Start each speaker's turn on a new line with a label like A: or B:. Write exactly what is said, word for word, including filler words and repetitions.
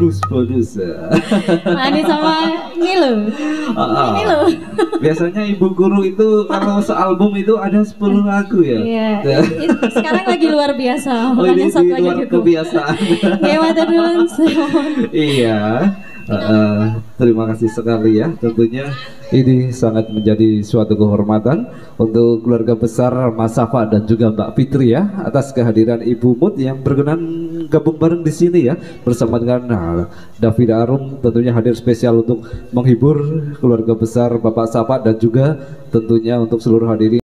A: bonus-bonus.
B: Manis sama ini loh.
A: Ah,
B: Ini loh.
A: biasanya Ibu Guru itu kalau sealbum itu ada sepuluh lagu ya.
B: Iya. It- Sekarang lagi luar biasa.
A: Oh, ini
B: Makanya satu
A: di
B: aja
A: luar
B: cukup.
A: kebiasaan.
B: Oke, matur nuwun.
A: Iya. Uh, terima kasih sekali ya. Tentunya ini sangat menjadi suatu kehormatan untuk keluarga besar Mas Safa dan juga Mbak Fitri ya, atas kehadiran Ibu Mut yang berkenan gabung bareng di sini ya bersama dengan nah, David Arum, tentunya hadir spesial untuk menghibur keluarga besar Bapak Safa dan juga tentunya untuk seluruh hadirin.